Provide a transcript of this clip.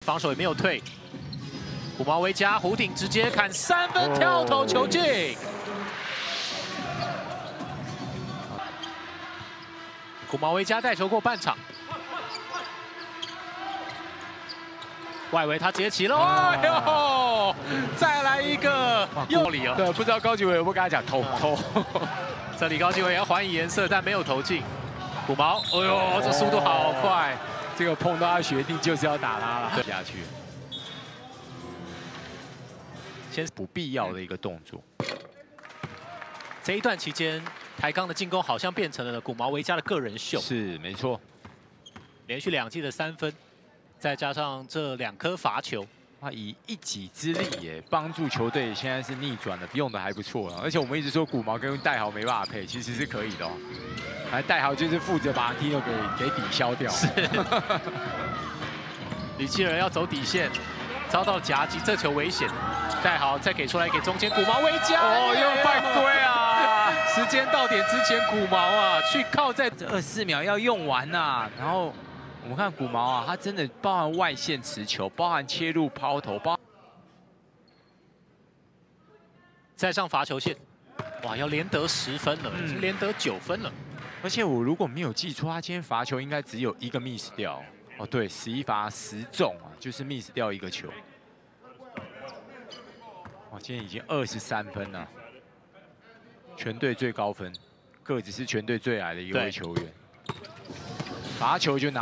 防守也没有退。古毛维加弧顶直接砍3分跳投球进。古毛维加带球过半场，外围他直接起了，哎呦，再来一个右里哦。 对，不知道高级伟有没有跟他讲投。 这里高级伟要还以颜色，但没有投进。古毛，哎呦，这速度好快， 这个碰到他学弟就是要打他了，下去。先是不必要的一个动作。 这一段期间，台钢的进攻好像变成了古毛维加的个人秀。 是，没错。 连续2记的3分，再加上这2颗罚球， 他以一己之力也帮助球队现在是逆转的，用的还不错了。而且我们一直说古毛跟戴豪没办法配，其实是可以的哦。反正戴豪就是负责把Tino给抵消掉。 是。李奇尔要走底线，遭到夹击，这球危险。戴豪再给出来给中间古毛维加， 哦，又犯规啊！ 时间到点之前，古毛啊去靠在这24秒要用完呐。然后我们看古毛啊，他真的包含外线持球，包含切入抛投， 再上罚球线，哇，要连得10分了，已经连得9分了。 而且我如果没有记错，他今天罚球应该只有1个 miss 掉。哦，对，11罚10中啊，就是 miss 掉1个球。哇，今天已经23分了，全队最高分，个子是全队最矮的一位球员，罚球就拿。